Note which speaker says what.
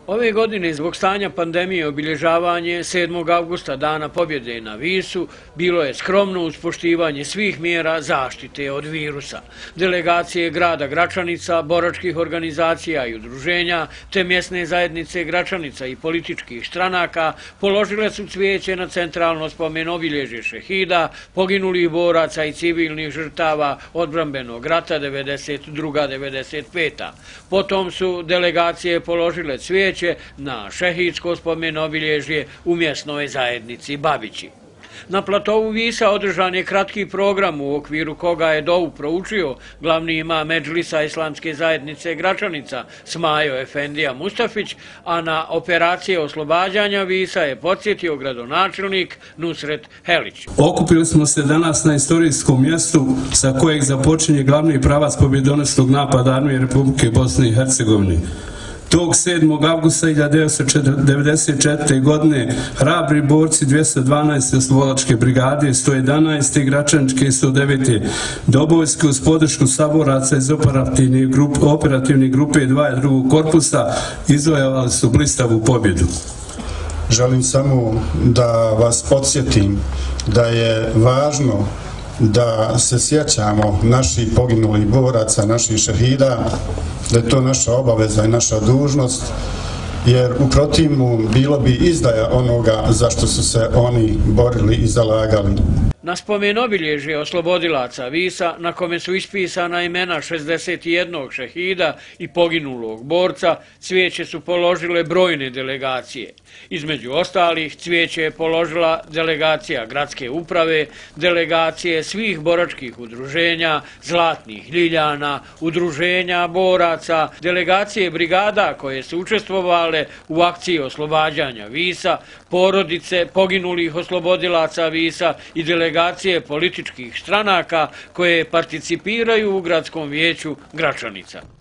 Speaker 1: Ove godine zbog stanja pandemije obilježavanje 7. avgusta Dana pobjede na Visu bilo je skromno uz poštivanje svih mjera zaštite od virusa. Delegacije grada Gračanica, boračkih organizacija i udruženja, te mjesne zajednice Gračanica i političkih stranaka položile su cvijeće na centralno spomen obilježje šehida, poginulih boraca i civilnih žrtava odbrambenog rata 92-95. Potom su delegacije položile cvijeće na šehidsko spomen obilježje u mjesnoj zajednici Babići. Na platovu Visa održan je kratki program u okviru koga je dovu proučio glavni imam Medžlisa Islamske zajednice Gračanica Smajo Efendija Mustafić, a na operacije oslobađanja Visa je podsjetio gradonačelnik Nusret Helić.
Speaker 2: Okupili smo se danas na istorijskom mjestu sa kojeg započinje glavni pravac pobjedonosnog napada Armije Republike Bosne i Hercegovine. Tog 7. avgusta 1994. godine hrabri borci 212. oslobodilačke brigade, 111. Gračaničke i 109. Dobojske uz podršku saboraca iz operativne grupe 2. i 2. korpusa izvojevali su blistavu pobjedu.
Speaker 3: Želim samo da vas podsjetim da je važno da se sjećamo naših poginulih boraca, naših šehida, da je to naša obaveza i naša dužnost, jer u protivnom bilo bi izdaja onoga za što su se oni borili i zalagali.
Speaker 1: Na spomen obilježje oslobodilaca Visa, na kome su ispisana imena 61 šehida i poginulog borca, cvijeće su položile brojne delegacije. Između ostalih, cvijeće je položila delegacija gradske uprave, delegacije svih boračkih udruženja, Zlatnih ljiljana, udruženja boraca, delegacije brigada koje su učestvovale u akciji oslobađanja Visa, porodice poginulih oslobodilaca Visa i delegacije političkih stranaka koje participiraju u gradskom vijeću Gračanica.